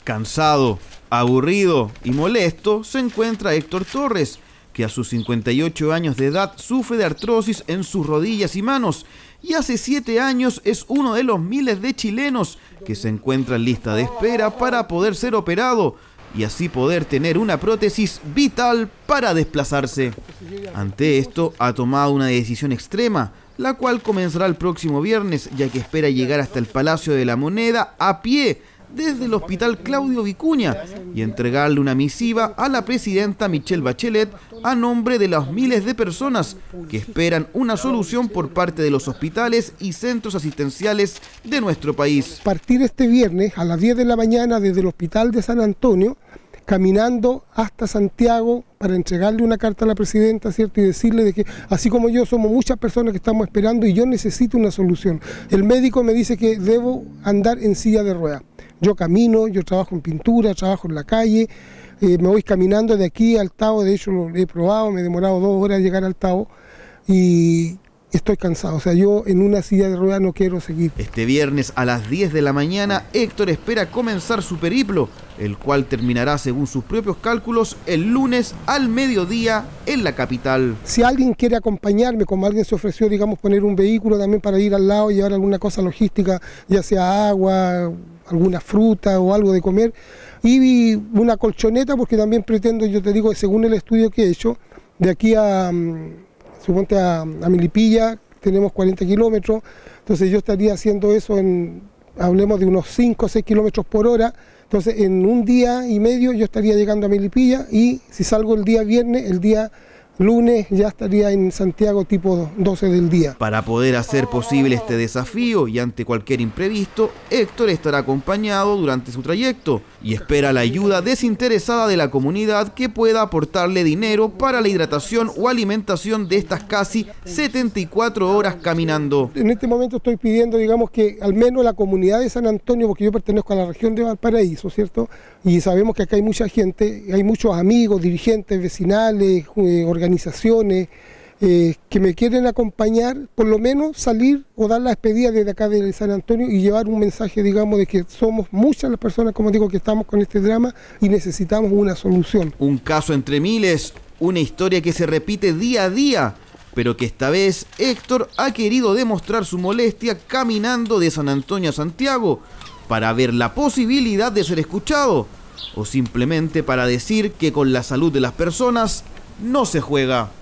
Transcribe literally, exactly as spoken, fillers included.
Cansado, aburrido y molesto se encuentra Héctor Torres, que a sus cincuenta y ocho años de edad sufre de artrosis en sus rodillas y manos y hace siete años es uno de los miles de chilenos que se encuentra en lista de espera para poder ser operado y así poder tener una prótesis vital para desplazarse. Ante esto ha tomado una decisión extrema, la cual comenzará el próximo viernes, ya que espera llegar hasta el Palacio de la Moneda a pie desde el Hospital Claudio Vicuña y entregarle una misiva a la presidenta Michelle Bachelet a nombre de los miles de personas que esperan una solución por parte de los hospitales y centros asistenciales de nuestro país. Partir este viernes a las diez de la mañana desde el Hospital de San Antonio, caminando hasta Santiago para entregarle una carta a la presidenta, ¿cierto? Y decirle de que así como yo somos muchas personas que estamos esperando y yo necesito una solución. El médico me dice que debo andar en silla de ruedas. Yo camino, yo trabajo en pintura, trabajo en la calle, eh, me voy caminando de aquí al Tao, de hecho lo he probado, me he demorado dos horas en llegar al Tao y estoy cansado, o sea, yo en una silla de ruedas no quiero seguir. Este viernes a las diez de la mañana, Héctor espera comenzar su periplo, el cual terminará según sus propios cálculos el lunes al mediodía en la capital. Si alguien quiere acompañarme, como alguien se ofreció, digamos, poner un vehículo también para ir al lado y llevar alguna cosa logística, ya sea agua, alguna fruta o algo de comer, y una colchoneta, porque también pretendo, yo te digo, según el estudio que he hecho, de aquí a... suponte a, a Milipilla, tenemos cuarenta kilómetros, entonces yo estaría haciendo eso en, hablemos de unos cinco o seis kilómetros por hora, entonces en un día y medio yo estaría llegando a Milipilla y si salgo el día viernes, el día lunes ya estaría en Santiago tipo doce del día. Para poder hacer posible este desafío y ante cualquier imprevisto, Héctor estará acompañado durante su trayecto y espera la ayuda desinteresada de la comunidad que pueda aportarle dinero para la hidratación o alimentación de estas casi setenta y cuatro horas caminando. En este momento estoy pidiendo, digamos, que al menos la comunidad de San Antonio, porque yo pertenezco a la región de Valparaíso, ¿cierto? Y sabemos que acá hay mucha gente, hay muchos amigos, dirigentes vecinales, eh, organizaciones eh, que me quieren acompañar, por lo menos salir o dar la despedida desde acá de San Antonio y llevar un mensaje, digamos, de que somos muchas las personas, como digo, que estamos con este drama y necesitamos una solución. Un caso entre miles, una historia que se repite día a día, pero que esta vez Héctor ha querido demostrar su molestia caminando de San Antonio a Santiago para ver la posibilidad de ser escuchado o simplemente para decir que con la salud de las personas no se juega.